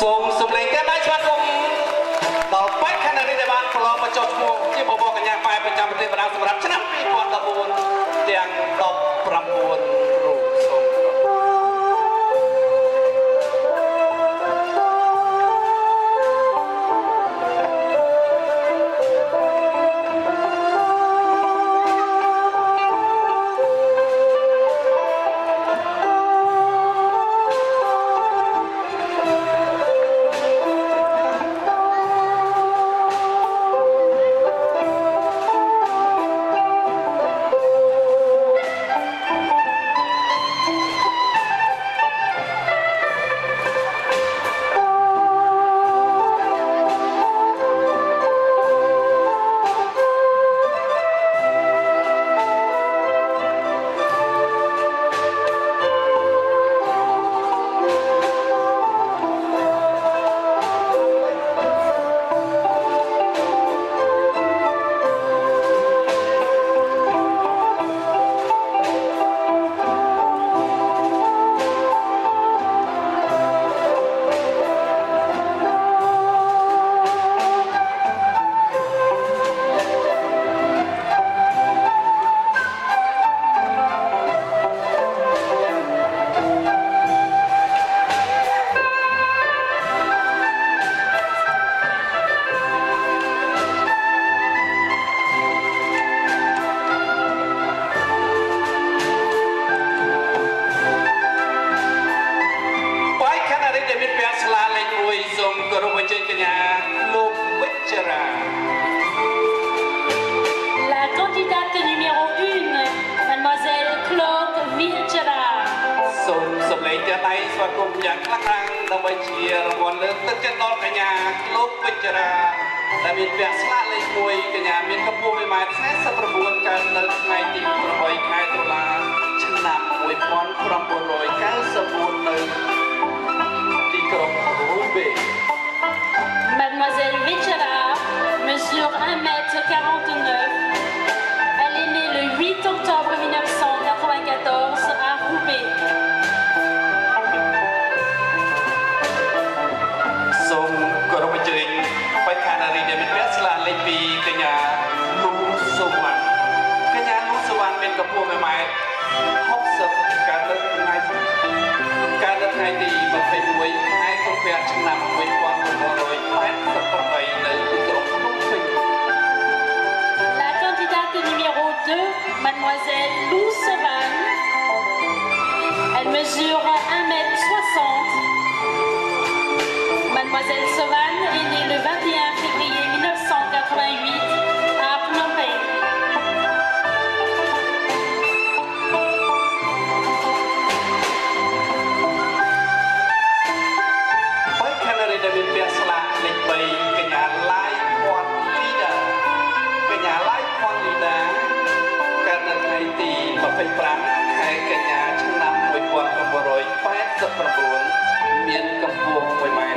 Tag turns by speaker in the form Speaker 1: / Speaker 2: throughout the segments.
Speaker 1: សូមសម្លេងការដៃស្វាគមន៍ដល់បេក្ខនារីដែលបានប្រឡងមកចុះឈ្មោះជាបបរកញ្ញាខ្មែរប្រចាំប្រទេសបារាំងសម្រាប់ឆ្នាំ2014ទាំង19រូបសូម
Speaker 2: La candidate numéro 1, mademoiselle Claude Vilchera.
Speaker 1: សូមសម្លេងការដៃស្វាគមន៍យ៉ាងខ្លាំងៗដើម្បីជារង្វាន់លើកទឹកចិត្តដល់កញ្ញាលោកវិជ្ជរាដែលមានពាក់ស្លាកលេខ1កញ្ញាមានកម្ពស់ 1.49 ម៉ែត្រកើតនៅថ្ងៃទី8 ខែតុលាឆ្នាំ1994នៅទីក្រុងរូបេ
Speaker 2: Mademoiselle Vilchera mesure 1,49 m. Elle est née le 8 octobre 1994 à Roubaix.
Speaker 1: សូមគោរពអញ្ជើញបេក្ខនារីដែលមានពាក់ស្លាកលេខ2កញ្ញាលូសុវណ្ណកញ្ញាលូសុវណ្ណមានកម្ពស់ 1.60 ម៉ែត្រកើតនៅថ្ងៃទី21 ខែកុម្ភៈឆ្នាំ1988នៅទីក្រុងភ្នំពេញ
Speaker 2: La candidate numéro 2, mademoiselle Lou Savan. Elle mesure 1,60 m. Mademoiselle Savan est née le 21 février 1988 à Phnom Penh.
Speaker 1: បេក្ខនារីដែលមានពាក់ស្លាកលេខ3កញ្ញាឡាយភ័ណ្ឌលីដាកញ្ញាឡាយភ័ណ្ឌលីដាកើតនៅថ្ងៃទី25 ខែកញ្ញាឆ្នាំ1989មានកម្ពស់ 1.62 ម៉ែត្រ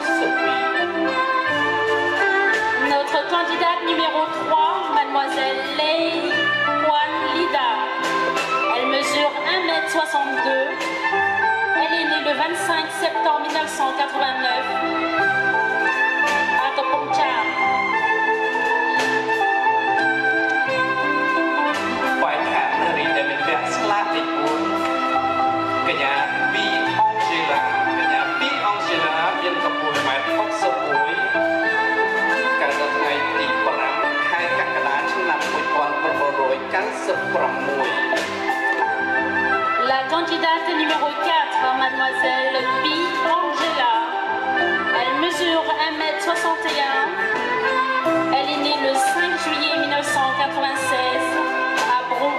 Speaker 2: Notre candidate numéro 3, mademoiselle Lei Huan Lida. Elle mesure 1,62 m. Elle est née le 25 septembre 1989 à Kopong Cham.
Speaker 1: បេក្ខនារីដែលមានពាក់ស្លាកលេខ4កញ្ញាពីអង់ជេឡាមានកម្ពស់ 1.61 ម៉ែត្រកើតនៅថ្ងៃទី5 ខែកក្កដាឆ្នាំ1996
Speaker 2: La candidate numéro 4, mademoiselle Pi Angela. Elle mesure 1,61 m. Elle est née le 5 juillet 1996 à Brou.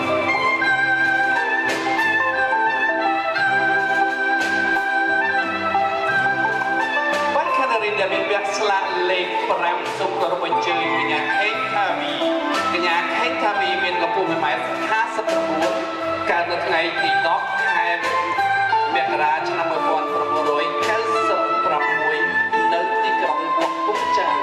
Speaker 1: បេក្ខនារីដែលមានពាក់ស្លាកលេខ5សូមគោរពអញ្ជើញកញ្ញាខេតថាវីកញ្ញាខេតថាវីមានកម្ពស់ 1.59 ម៉ែត្រកើតនៅថ្ងៃទី10 ខែមករាឆ្នាំ1996នៅទីក្រុងកំពង់ចាម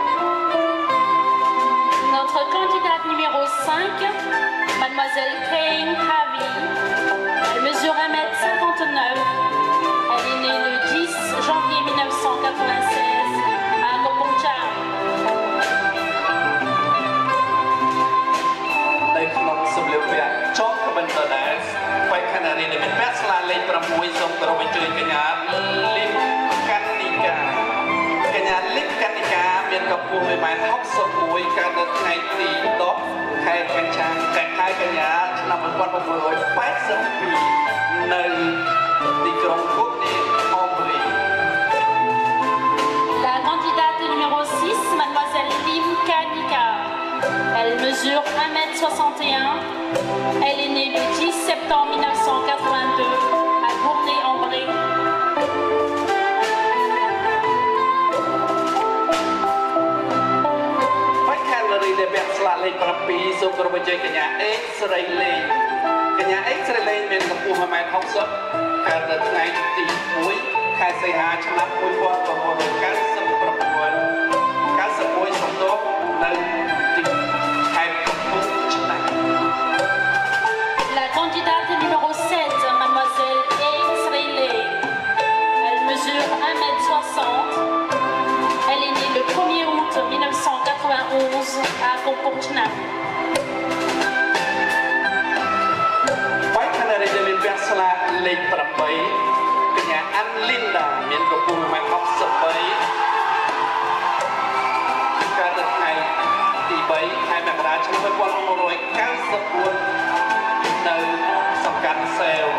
Speaker 2: Notre candidate numéro 5, mademoiselle Kane Kavi. Elle mesure 1,59 m. Elle est née le 10 janvier 1980 à Kompuncha.
Speaker 1: ในក្នុងសម្លៀកពាក់ចងក្បិនដដែលបេក្ខនារីដែលមានពាក់ស្លាលេខ6សូមគោរពអញ្ជើញកញ្ញាលីបកានីកាកញ្ញាលីបកានីកាមានកម្ពស់1.61ម៉ែត្រកើតនៅថ្ងៃទី10ខែកញ្ញាកញ្ញាឆ្នាំ1982នៅទីក្រុងគុកនីអង់គ្លេស
Speaker 2: La candidate numéro 6, mademoiselle Limka Nika. Elle mesure 1,61 m. Elle est née le 10 septembre 1982 à Gournay-en-Bray.
Speaker 1: បេក្ខនារីដែលពាក់ស្លាលេខ7សូមគោរពអញ្ជើញកញ្ញាអេកស្រីលេងកញ្ញាអេកស្រីលេងមានកម្ពស់1.60 m កើតនៅថ្ងៃទី1ខែសីហាឆ្នាំ1991សំទោសនៅទីខេត្តកំពង់ឆ្នាំង
Speaker 2: La candidate numéro 7, mademoiselle X-Rayley. Elle mesure 1,60 m. Elle est née le 1er août 1991 à Kompuncha.
Speaker 1: បេក្ខនារីដែលមានពាក់ស្លាលេខ8កញ្ញាអាន់លីនដាមានកម្ពស់1.63 m កើតនៅថ្ងៃទី3ខែមករាឆ្នាំ1994នៅសង្កាត់សេវ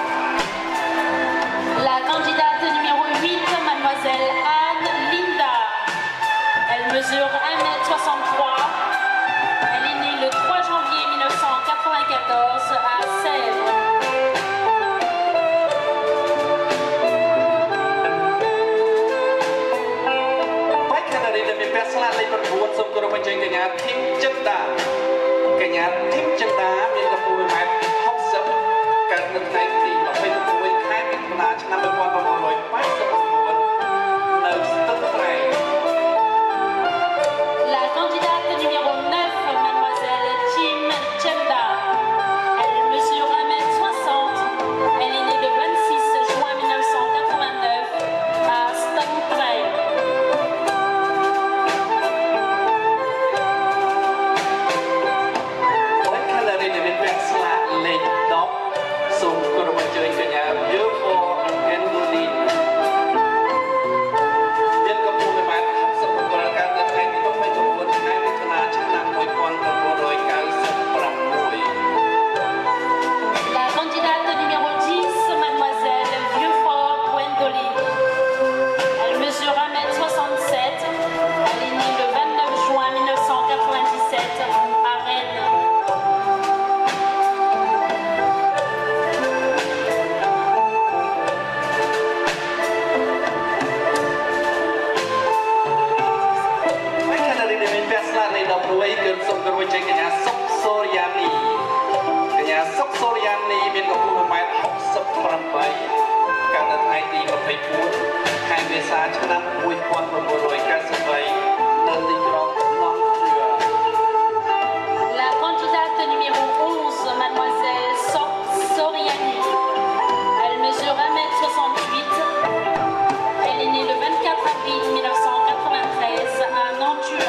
Speaker 2: La candidate numéro 8, mademoiselle Anne Linda. Elle mesure 1,63 m. Elle est née le 3 janvier 1994 à Sèvres.
Speaker 1: បេក្ខនារីដែលមានពាក់ស្លាលេខ9សូមគោរពអញ្ជើញកញ្ញាធីមចិន្តាកញ្ញាធីមចិន្តាមានកម្ពស់1.60 m កើតនៅថ្ងៃទី21ខែមិថុនាឆ្នាំ1989នៅស្ទឹងត្រែង
Speaker 2: La candidate numéro 9, mademoiselle Tim Chenda. Elle mesure 1,60 m. Elle est née le 26 juin 1989 à Stonetray.
Speaker 1: បេក្ខនារីដែលមានពាក់ស្លាលេខ10សូមគោរពអញ្ជើញកញ្ញា Beautiful Endolin មានកម្ពស់1.60 m កើតនៅថ្ងៃទី29ខែមិថុនាឆ្នាំ1996
Speaker 2: La candidate numéro 10, mademoiselle Vieux-Fort Gwendoline. Elle mesure 1,67 m. Elle est née le 29 juin 1997 à Rennes.
Speaker 1: បេក្ខនារីដែលមានពាក់ស្លាលេខ11គឺសូមគោរពអញ្ជើញកញ្ញាសុកសូរិយានីកញ្ញាសុកសូរិយានីមានកម្ពស់1.68 m កើតនៅថ្ងៃទី24ខែមេសាឆ្នាំ1993នៅទីក្រុងនំជឿ
Speaker 2: La candidate numéro 11, mademoiselle Sok Soriani. Elle mesure 1,68 m. Elle est née le 24 avril 1993 à Nantua.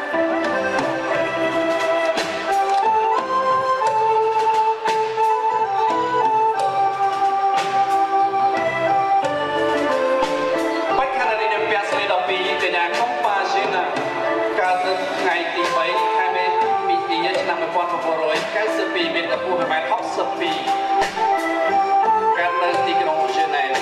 Speaker 1: បេក្ខនារីដែលពាក់ស្លា12កញ្ញាកំប៉ាស៊ីណាកើតនៅថ្ងៃទី3ខែមេឆ្នាំ1992មានកម្ពស់1.62 m កើតនៅទីក្រុងហ្សឺណែវ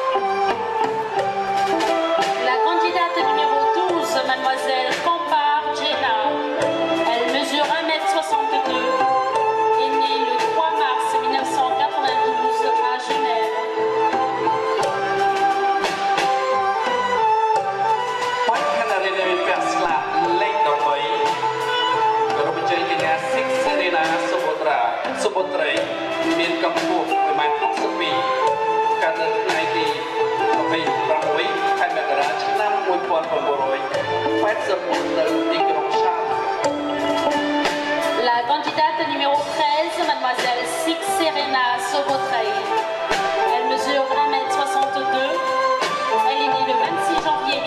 Speaker 2: La candidate numéro 12, mademoiselle Kampar Jena. Elle mesure 1,62 m. Est née le 3 mars 1992 à Genève.
Speaker 1: បេក្ខនារីដែលមានពាក់ស្លាលេខ13គោរពអញ្ជើញកញ្ញាស៊ីកសេរីណាសុបុត្រីមានកម្ពស់1.62 m កើតនៅថ្ងៃទី26ខែមករាឆ្នាំ1984នៅទីក្រុងសាល
Speaker 2: La candidate numéro 13, mademoiselle Six Serena Sobotrey. Elle mesure 1,62 m. Elle est née le 26 janvier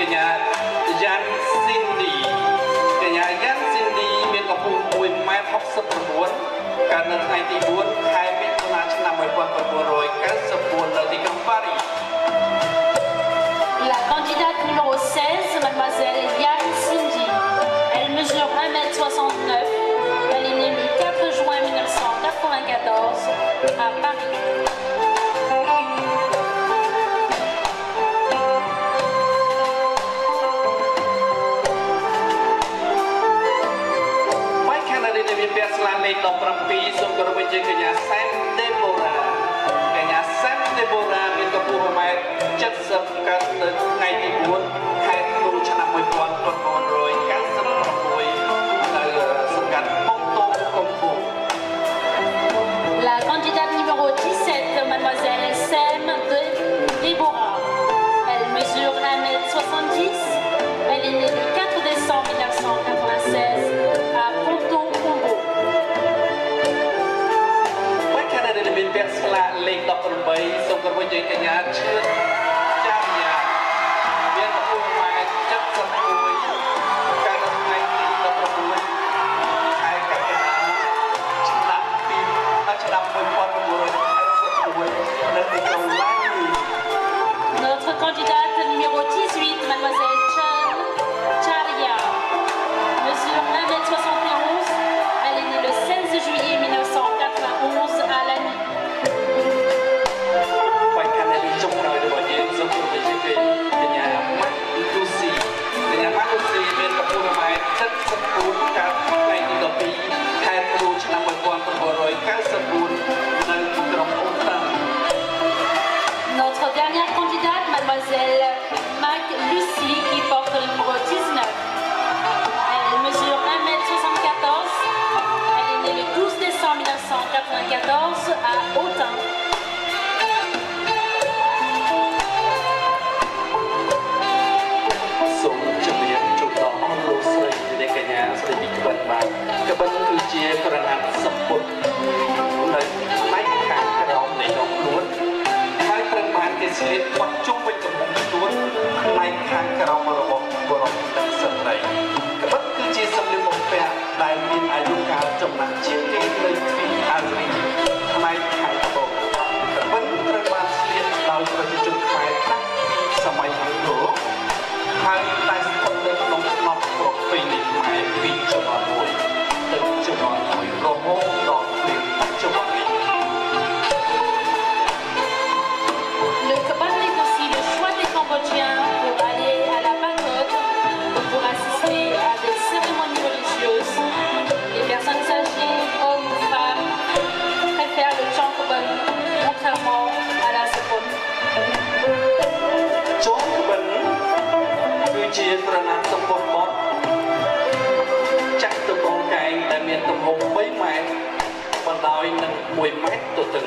Speaker 1: កញ្ញាយ៉ាន់ស៊ីនឌីកញ្ញាយ៉ាន់ស៊ីនឌីមានកម្ពស់1.69 ម៉ែត្រកើតនៅថ្ងៃទី4ខែមិថុនាឆ្នាំ1994នៅទីក្រុងប៉ារីស
Speaker 2: La candidate numéro 16, mademoiselle Yan Cindy. Elle mesure 1,69 m. Elle est née le 4 juin 1994 à Paris. Kenya Sam Deborah មានកម្ពស់ 1.70 m កើតនៅថ្ងៃទី4ខែធ្នូឆ្នាំ1996នៅសង្កាត់បុកតូកំពូល La candidate numéro 17, mademoiselle Sam Deborah. Elle mesure 1,70 m. Elle est née le 4 décembre 1996 à Ponto Combo.
Speaker 1: មានពាក់ស្លាកលេខ18សូមគោរពជ័យកញ្ញាឈឿនចាមយ៉ាមានកម្ពស់ 1.71 កើតនៅថ្ងៃទី16ខែកក្កដាឆ្នាំ1981នៅទីក្រុងឡានី
Speaker 2: Notre candidate numéro 18, mademoiselle Chan Charia, mesure 1,71 m. Elle est née le 16 juillet 1991 à Lani.
Speaker 1: ចុងក្រោយរបស់យើងសូមគោរពជ័យកញ្ញាម៉ាក់លូស៊ីកញ្ញាម៉ាក់លូស៊ីមានកម្ពស់ 1.74 កើតថ្ងៃទី12ខែធ្នូឆ្នាំ1994នៅទីក្រុងអូតាំ
Speaker 2: Notre dernière candidate, mademoiselle Mac Lucie, qui porte le numéro 19. Elle mesure 1,74 m. Elle est née le 12 décembre 1994 à Autun.
Speaker 1: សូមជម្រាបជូនដល់អស់លោកស្រីនិងកញ្ញាស្រីពីក្បិនបាទក្បិនគឺជាក្រណាត់សម្ពុតនៅផ្នែកខាងក្រោមនៃដងខ្លួនហើយត្រូវបានគេស្លៀកពាក់ជុំវិញទំហំខ្លួនផ្នែកខាងក្រោមរបស់បុរសនិងស្ត្រីក្បិនគឺជាសម្លៀកបំពាក់ដែលមានអាយុកាលចំណាស់ជាងគេនៅទ្វីបអាស៊ីផ្នែកខាងត្បូងក្បិនត្រូវបានស្លៀកដោយប្រជាជនខ្មែរតាំងពីសម័យអង្គរហើយតែស្ថិតនៅក្នុងស្នប់ប្រពៃណីខ្មែរពីជំនាន់មួយទៅជំនាន់មួយរហូតដល់ពេលបច្ចុប្បន្ននេះ
Speaker 2: Le Kaban est aussi le choix des Cambodgiens pour aller à la pagode ou pour assister à des cérémonies religieuses. Les personnes âgées, hommes ou femmes, préfèrent le Chang Kaban, contrairement à la Sepon.
Speaker 1: ចងក្បិនគឺជាក្រណាត់សម្ពុតបត់ចាក់ទៅកងកែងដែលមានទំហំ 3 ម៉ែត្របណ្ដោយនឹង1 ម៉ែត្រទទឹង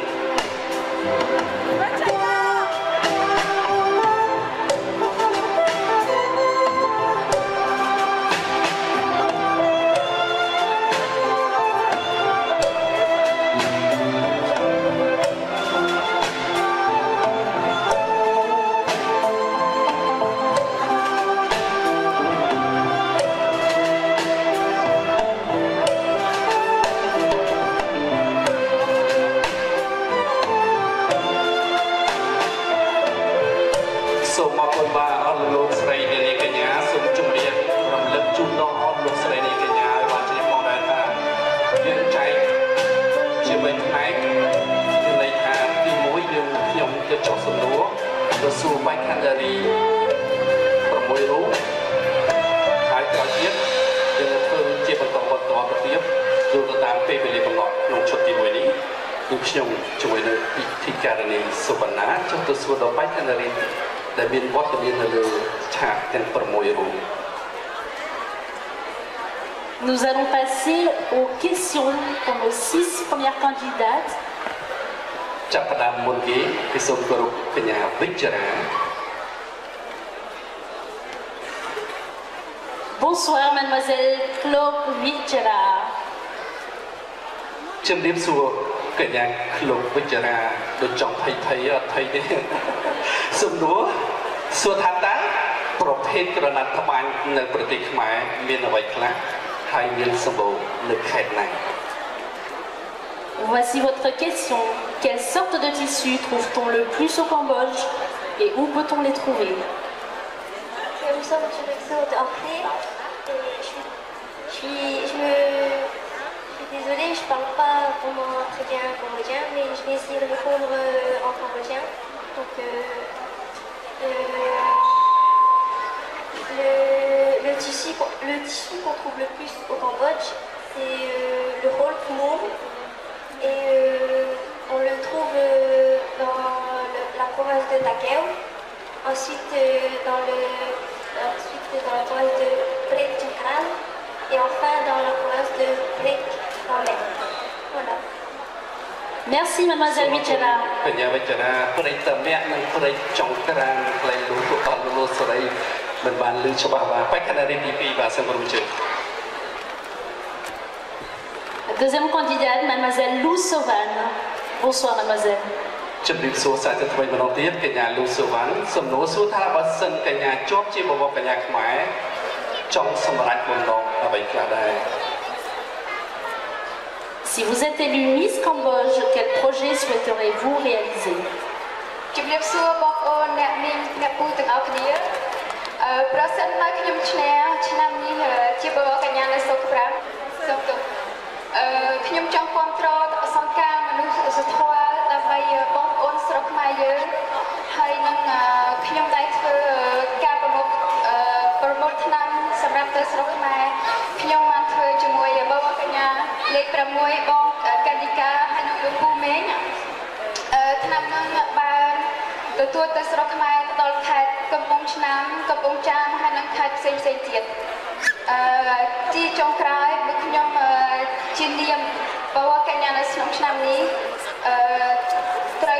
Speaker 1: សូមអរគុណបាទអស់លោកស្រីនាងកញ្ញាសូមជម្រាបរំលឹកជូនដល់អស់លោកស្រីនាងកញ្ញាឲ្យបានជ្រាបផងដែរថាយើងចែកជា3ផ្នែកមានន័យថាទី1យើងខ្ញុំទៅចុះសំណួរទៅសួរបាយខានដារី6រូបហើយក្រោយទៀតយើងធ្វើជាបន្តទៅទៀតយល់ទៅតាមពេលវេលាកំណត់ក្នុងឈុតទី1នេះគឺខ្ញុំជាមួយនឹងពិធីការនីសុវណ្ណាចុះទៅសួរដល់បាយខានដារីដែលមានវត្តមាននៅលើឆាកទាំង6រូប
Speaker 2: Nous allons passer aux questions pour nos 6 premières candidates.
Speaker 1: ចាប់ផ្ដើមមុនគេគឺសូមគោរពកញ្ញាវិជ្ជរា
Speaker 2: Bonsoir, mademoiselle Claude Vichera.
Speaker 1: ជំរាបសួរកញ្ញាក្លុកវិជ្ជរាដូចចង់ភ័យអត់ភ័យទេសំណួរសួរថាតើប្រភេទក្រណាត់ត្បាញនៅប្រទេសខ្មែរមានអ្វីខ្លះហើយមានសម្បូរនៅខេត្តណា
Speaker 2: Voici votre question. Quelle sorte de tissu trouve-t-on le plus au Cambodge et où peut-on les trouver?
Speaker 3: Nous sommes sur le zoo d'Orphée et je suis désolée, je ne parle pas vraiment très bien cambodgien, mais je vais essayer de répondre en cambodgien. Donc, le tissu qu'on trouve le plus au Cambodge, c'est le rôle Khmer. Et on le trouve dans la province de Takeo, ensuite dans la province de Prek Chakran et enfin dans la province de Prek Ramet. Voilà.
Speaker 2: Merci mademoiselle Vichara.
Speaker 1: បញ្ញាវិចារាព្រៃតមៈនិងព្រៃចុងក្រានផ្លែលូទុកអលូសរីមិនបានលឺច្បាស់បាទបេក្ខនារីទី2បាទសូមរួមជើង
Speaker 2: Deuxième candidate, mademoiselle Lou Sauvane. Bonsoir mademoiselle.
Speaker 1: ជំរាបសួរសាស្ត្រថ្មីម្ដងទៀតកញ្ញាលូសូវ៉ាន់សំណួរសួរថាបើសិនកញ្ញាជាប់ជាបវរកញ្ញាខ្មែរចង់សម្រេចបំណងអ្វីខ្លះដែរ
Speaker 2: Si vous êtes élue Miss Cambodge, quel projet souhaiteriez-vous réaliser?
Speaker 4: ជំរាបសួរបងប្អូនអ្នកនាងអ្នកពូទាំងអស់គ្នាប្រសិនបើខ្ញុំឈ្នះឆ្នាំនេះជាបវរកញ្ញានៅសុខប្រាំសូមទោសខ្ញុំចង់គាំទ្រសង្ការមនុស្សធម៌ដើម្បីបងប្អូនស្រុកខ្មែរយើងហើយនឹងខ្ញុំដែរធ្វើការប្រមូលថ្នាំសម្រាប់ទៅស្រុកខ្មែរខ្ញុំបានធ្វើជាមួយបវរកញ្ញាលេខ6បងកណ្ឌិកាហើយនឹងលោកពូមេងថ្នាំនឹងបានទទួលទៅស្រុកខ្មែរដល់ខេត្តកំពង់ឆ្នាំងកំពង់ចាមហើយនិងខេត្តផ្សេងទៀតទីចុងក្រោយគឺខ្ញុំជានាមបវរកញ្ញានៅក្នុងឆ្នាំនេះត្រូវ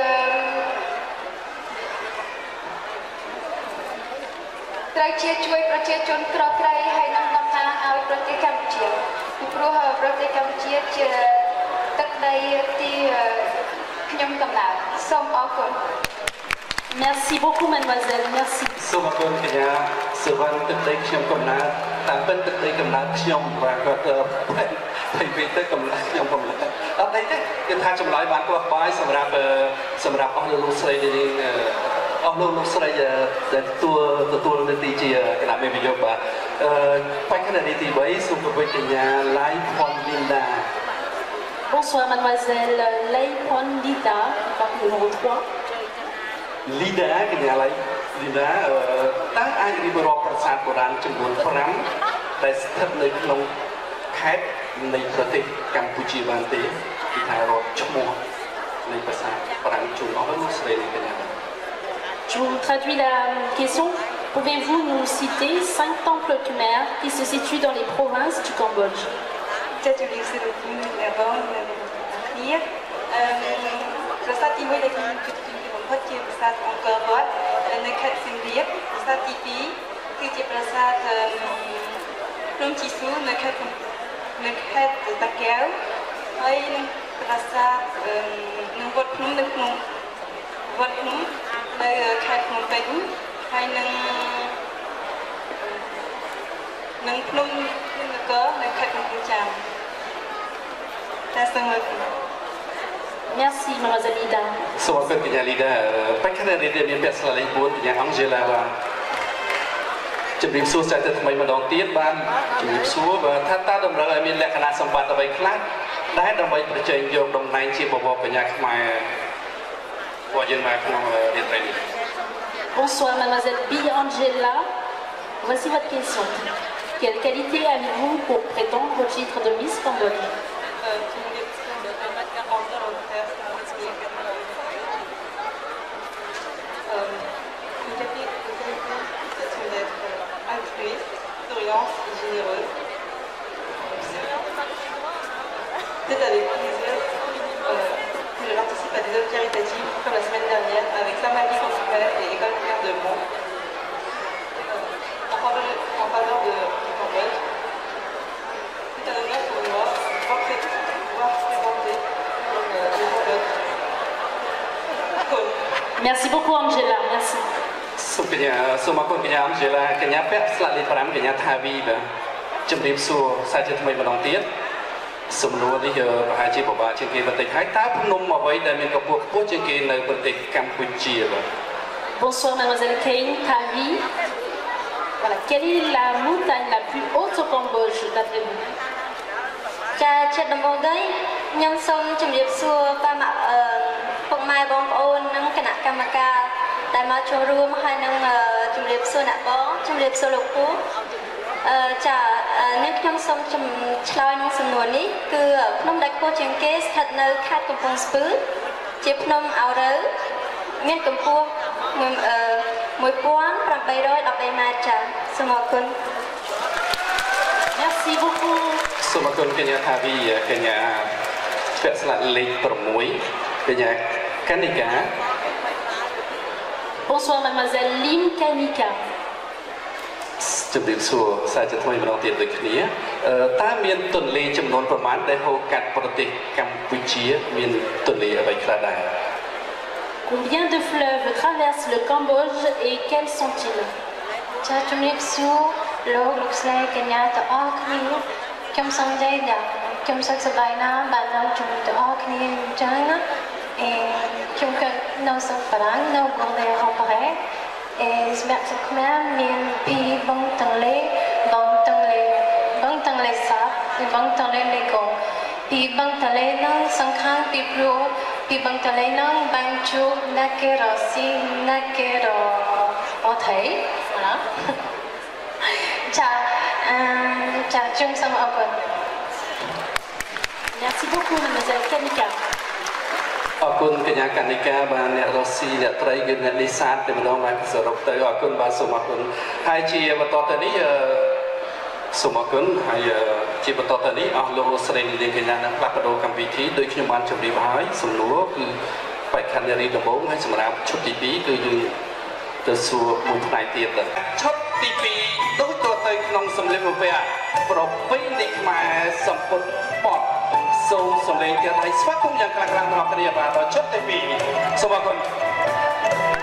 Speaker 4: ជាជួយប្រជាជនក្រក្រៃហើយនឹងតំណាងឲ្យប្រទេសកម្ពុជាពីព្រោះប្រទេសកម្ពុជាជាទឹកដីទីខ្ញុំកំណើតសូមអរគុណ
Speaker 2: Merci beaucoup mademoiselle, merci.
Speaker 1: សូមអរគុណកញ្ញាសុវណ្ណទឹកដីខ្ញុំកំណើតតាមពិតទឹកដីកំណើតខ្ញុំបាទគាត់ហើយពេលទៅកំណើតខ្ញុំកំណើតអត់ទេគឺថាចម្លើយបានគួរក្បាយសម្រាប់អស់លោកស្រីនេះអស់លោកស្រីដែលទទួលនាទីជាគណៈមេវិយោគបាទបេក្ខនារីទី3សូមប្រពៃកញ្ញាឡៃផនលីនដា
Speaker 2: Bonsoir mademoiselle Leipon Lida, partie numéro 3.
Speaker 1: Lida កញ្ញាឡៃ Lida តើអាចរៀបរាប់ប្រាសាទបុរាណចំនួន5ដែលស្ថិតនៅក្នុងខេត្តនៃប្រទេសកម្ពុជាបានទេគឺថារាប់ឈ្មោះនៃប្រាសាទ5ជូនអស់លោកស្រីកញ្ញា
Speaker 2: Je vous traduis la question. Pouvez-vous nous citer 5 temples khmer qui se situent dans les provinces du Cambodge?
Speaker 4: ចាជំរាបសួរអ្នកបងអ្នកគ្នាប្រាសាទទី1ដែលខ្ញុំគិតពីបំផុតជាប្រាសាទអង្គរវត្តនៅខេត្តសៀមរាបប្រាសាទទី2គឺជាប្រាសាទភ្នំជីស៊ូនៅខេត្តតាកែវហើយនឹងប្រាសាទនឹងវត្តភ្នំនៅក្នុងវត្តភ្នំនៅខេត្តភ្នំពេញហើយនឹងភ្នំនគរនៅខេត្តកំពង់ចាម
Speaker 2: Merci mademoiselle Lida.
Speaker 1: សូមអរគុណកញ្ញា Lida បេក្ខនារីដែលមានពាក្យស្លាលេខ4កញ្ញា Angela បាទជំរាបសួរសាស្ត្រថ្មីម្ដងទៀតបាទជំរាបសួរបាទថាតើតម្រូវឲ្យមានលក្ខណៈសម្បត្តិអ្វីខ្លះដែលដើម្បីប្រជែងយកតំណែងជាបវរកញ្ញាខ្មែររបស់យើងមកក្នុងរាត្រីនេះ
Speaker 2: Bonsoir mademoiselle B. Angela. Voici votre question. Quelle qualité avez-vous pour prétendre au titre de Miss Cambodge?
Speaker 4: C'est avec plaisir que je participe à des œuvres caritatives comme la semaine dernière avec Samaki Consulaire et École Primaire de Mont en faveur du Cambodge. C'est un honneur pour moi de pouvoir présenter les Merci beaucoup Angela, merci.
Speaker 1: សុំកញ្ញាសូមអរគុណកញ្ញាជាឡាកញ្ញាពាក់ស្លាកលេខ5កញ្ញាថាវីបាទជំរាបសួរសាជាថ្មីម្ដងទៀតសំណួរនេះប្រហែលជាពិបាកជាងគេបន្តិចហើយតើភ្នំអ្វីដែលមានកម្ពស់ខ្ពស់ជាងគេនៅប្រទេសកម្ពុជាបាទ
Speaker 2: Bonsoir mademoiselle Kane Tavi. Voilà, quelle est la montagne la plus haute au Cambodge d'après vous?
Speaker 3: ចាចិត្តដំបូងទៅខ្ញុំសូមជម្រាបសួរប៉ាម៉ាក់ពុកម៉ែបងប្អូននិងគណៈកម្មការដែលមកចូលរួមហើយនឹងជម្រាបសួរអ្នកបងជម្រាបសួរលោកពូចានេះខ្ញុំសូមឆ្លើយនឹងសំណួរនេះគឺភ្នំដែលខ្ពស់ជាងគេស្ថិតនៅខេត្តកំពង់ស្ពឺជាភ្នំអូរ៉ូវមានកម្ពស់1813 ម៉ែត្រចាសូមអរគុណ
Speaker 2: Merci beaucoup.
Speaker 1: សូមអរគុណកញ្ញាថាវីកញ្ញាពាក់ស្លាកលេខ6កញ្ញាកនិកា
Speaker 2: Bonsoir mademoiselle Lim Kanika.
Speaker 1: ជំរាបសួរសាជាថ្មីម្ដងទៀតដូចគ្នាតើមានទន្លេចំនួនប្រមាណដែលហូរកាត់ប្រទេសកម្ពុជាមានទន្លេអ្វីខ្លះដែរ
Speaker 2: Combien de fleuves traversent le Cambodge et quels sont-ils?
Speaker 4: ចាជំរាបសួរលោកស្រីកញ្ញាទាំងអស់គ្នាខ្ញុំសូមនិយាយថាខ្ញុំសុខសប្បាយណាស់បាននៅជាមួយទាំងអស់គ្នាអញ្ចឹងណាខ្ញុំកើតនៅស្រុកបារាំងនៅក្រុងរ៉េហូប៉ារ៉េសម្រាប់ស្រុកខ្មែរមានពីបឹងទន្លេសាបបឹងទន្លេមេគង្គពីបឹងទន្លេនោះសំខាន់ពីព្រោះពីបឹងទន្លេនោះបានជួបណាគេរ៉ូស៊ីណាគេរ៉ូអូថៃណា ចាជុំសូមអរគុណ
Speaker 2: Merci beaucoup mademoiselle Kanika.
Speaker 1: អរគុណកញ្ញាកនិកាបាទអ្នករស់ស៊ីអ្នកត្រីគឺអ្នកនេសាទតែម្ដងបានសរុបទៅអរគុណបាទសូមអរគុណហើយជាបន្តទៅនេះសូមអរគុណហើយជាបន្តទៅនេះអស់លោកស្រីនាងកញ្ញានឹងផ្លាស់ប្ដូរកម្មវិធីដោយខ្ញុំបានជម្រាបហើយសំណួរគឺបេក្ខនារីដំបូងហើយសម្រាប់ឈុតទី2គឺយើងទៅសួរមួយផ្នែកទៀតឈុតទី2ដូចតទៅក្នុងសម្លេងបំពាក់ប្រពៃណីខ្មែរសម្ពុតបតសូមសម្លេងទៀតឲ្យស្វាគមន៍យ៉ាងខ្លាំងៗដល់គ្នាបាទដល់ឈុតទី2សូមអរគុណ